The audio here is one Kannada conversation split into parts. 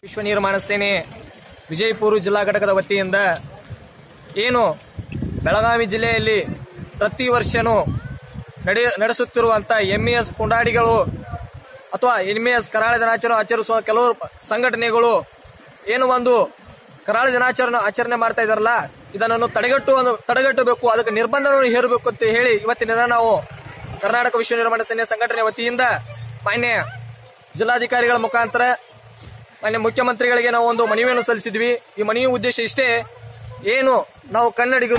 ವಿಶ್ವ ನಿರ್ಮಾಣ ಸೇನೆ ವಿಜಯಪುರ ಜಿಲ್ಲಾ ಘಟಕದ ವತಿಯಿಂದ ಏನು ಬೆಳಗಾವಿ ಜಿಲ್ಲೆಯಲ್ಲಿ ಪ್ರತಿ ವರ್ಷನೂ ನಡೆಸುತ್ತಿರುವಂತ ಎಂಇಎಸ್ ಪುಂಡಾಡಿಗಳು ಅಥವಾ ಎಂಇಎಸ್ ಕರಾಳ ದಿನಾಚರಣೆ ಆಚರಿಸುವ ಕೆಲವು ಸಂಘಟನೆಗಳು ಏನು ಒಂದು ಕರಾಳ ದಿನಾಚರಣೆ ಆಚರಣೆ ಮಾಡ್ತಾ ಇದಾರಲ್ಲ, ಇದನ್ನು ತಡೆಗಟ್ಟಬೇಕು, ಅದಕ್ಕೆ ನಿರ್ಬಂಧವನ್ನು ಹೇರಬೇಕು ಅಂತ ಹೇಳಿ ಇವತ್ತಿನ ದಿನ ನಾವು ಕರ್ನಾಟಕ ವಿಶ್ವ ನಿರ್ಮಾಣ ಸೇನೆ ಸಂಘಟನೆ ವತಿಯಿಂದ ಮಾನ್ಯ ಜಿಲ್ಲಾಧಿಕಾರಿಗಳ ಮುಖಾಂತರ ಮಾನ್ಯ ಮುಖ್ಯಮಂತ್ರಿಗಳಿಗೆ ನಾವು ಒಂದು ಮನವಿಯನ್ನು ಸಲ್ಲಿಸಿದ್ವಿ. ಈ ಮನವಿ ಉದ್ದೇಶ ಇಷ್ಟೇ, ಏನು ನಾವು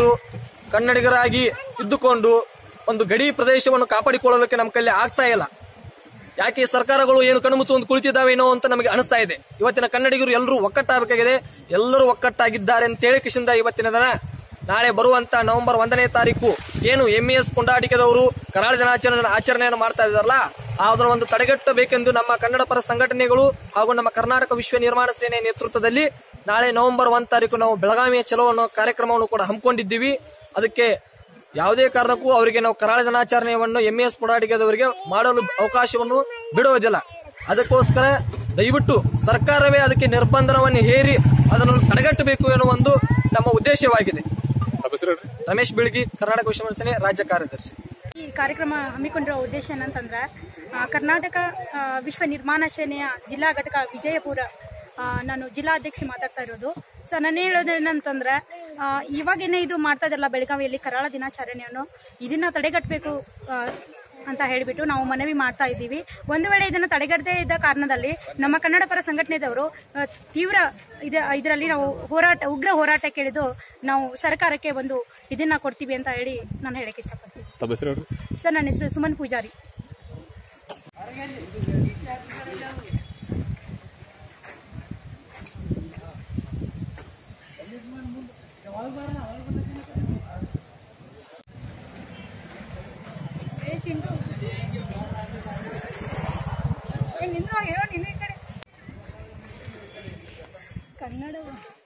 ಕನ್ನಡಿಗರಾಗಿ ಇದ್ದುಕೊಂಡು ಒಂದು ಗಡಿ ಪ್ರದೇಶವನ್ನು ಕಾಪಾಡಿಕೊಳ್ಳೋದಕ್ಕೆ ನಮ್ಮ ಕೈಲಿ ಆಗ್ತಾ ಇಲ್ಲ. ಯಾಕೆ ಸರ್ಕಾರಗಳು ಏನು ಕಣ್ಮುಚ್ಚು ಕುಳಿತಿದ್ದಾವೇನೋ ಅಂತ ನಮಗೆ ಅನಿಸ್ತಾ ಇದೆ. ಇವತ್ತಿನ ಕನ್ನಡಿಗರು ಎಲ್ಲರೂ ಒಕ್ಕಟ್ಟಾಗಬೇಕಾಗಿದೆ, ಎಲ್ಲರೂ ಒಕ್ಕಟ್ಟಾಗಿದ್ದಾರೆ ಅಂತ ಹೇಳಿ ಕಿಶಿಂದ ಇವತ್ತಿನ ದಿನ ನಾಳೆ ಬರುವಂತ ನವೆಂಬರ್ 1ನೇ ತಾರೀಕು ಏನು ಎಂಇಎಸ್ ಪುಂಡಾಟಿಕೆದವರು ಕರಾಳ ಆಚರಣೆಯನ್ನು ಮಾಡ್ತಾ ಇದ್ದಾರಲ್ಲ, ಅದರ ಒಂದು ತಡೆಗಟ್ಟಬೇಕೆಂದು ನಮ್ಮ ಕನ್ನಡ ಪರ ಸಂಘಟನೆಗಳು ಹಾಗೂ ನಮ್ಮ ಕರ್ನಾಟಕ ವಿಶ್ವ ನಿರ್ಮಾಣ ಸೇನೆ ನೇತೃತ್ವದಲ್ಲಿ ನಾಳೆ ನವೆಂಬರ್ 1 ತಾರೀಕು ನಾವು ಬೆಳಗಾವಿಯ ಚಲೋ ಅನ್ನೋ ಕಾರ್ಯಕ್ರಮವನ್ನು ಕೂಡ ಹಮ್ಮಿಕೊಂಡಿದ್ದೀವಿ. ಅದಕ್ಕೆ ಯಾವುದೇ ಕಾರಣಕ್ಕೂ ಅವರಿಗೆ ನಾವು ಕರಾಳ ದಿನಾಚರಣೆಯನ್ನು ಎಂಇಎಸ್ ಪುಂಡಾಟಿಕೆದವರಿಗೆ ಮಾಡಲು ಅವಕಾಶವನ್ನು ಬಿಡುವುದಿಲ್ಲ. ಅದಕ್ಕೋಸ್ಕರ ದಯವಿಟ್ಟು ಸರ್ಕಾರವೇ ಅದಕ್ಕೆ ನಿರ್ಬಂಧನವನ್ನು ಹೇರಿ ಅದನ್ನು ತಡೆಗಟ್ಟಬೇಕು ಎನ್ನುವ ಒಂದು ನಮ್ಮ ಉದ್ದೇಶವಾಗಿದೆ. ರಮೇಶ್ ಬೀಳ್ಗಿ, ಕರ್ನಾಟಕ ವಿಶ್ವ ನಿರ್ಮಾಣ ಸೇನೆ ರಾಜ್ಯ ಕಾರ್ಯದರ್ಶಿ. ಈ ಕಾರ್ಯಕ್ರಮ ಹಮ್ಮಿಕೊಂಡಿರುವ ಉದ್ದೇಶ ಏನಂತಂದ್ರೆ ಕರ್ನಾಟಕ ವಿಶ್ವ ನಿರ್ಮಾಣ ಸೇನೆಯ ಜಿಲ್ಲಾ ಘಟಕ ವಿಜಯಪುರ, ನಾನು ಜಿಲ್ಲಾಧ್ಯಕ್ಷ ಮಾತಾಡ್ತಾ ಇರೋದು. ಸೊ ನಾನು ಹೇಳೋದೇನಂತಂದ್ರೆ ಇವಾಗೇನೆ ಇದು ಮಾಡ್ತಾ ಇದ್ರಲ್ಲ ಬೆಳಗಾವಿಯಲ್ಲಿ ಕರಾಳ ದಿನಾಚರಣೆಯನ್ನು, ಇದನ್ನ ತಡೆಗಟ್ಟಬೇಕು ಅಂತ ಹೇಳಿಬಿಟ್ಟು ನಾವು ಮನವಿ ಮಾಡ್ತಾ ಇದ್ದೀವಿ. ಒಂದು ವೇಳೆ ಇದನ್ನು ತಡೆಗಟ್ಟದೇ ಇದ್ದ ಕಾರಣದಲ್ಲಿ ನಮ್ಮ ಕನ್ನಡ ಪರ ಸಂಘಟನೆದವರು ತೀವ್ರ ಇದರಲ್ಲಿ ನಾವು ಉಗ್ರ ಹೋರಾಟ ಕೇಳಿದ್ದು ನಾವು ಸರ್ಕಾರಕ್ಕೆ ಒಂದು ಇದನ್ನ ಕೊಡ್ತೀವಿ ಅಂತ ಹೇಳಿ ನಾನು ಹೇಳಕ್ಕೆ ಇಷ್ಟಪಡ್ತೀನಿ. ಸರ್, ನನ್ನ ಹೆಸರು ಸುಮನ್ ಪೂಜಾರಿ. ಕನ್ನಡ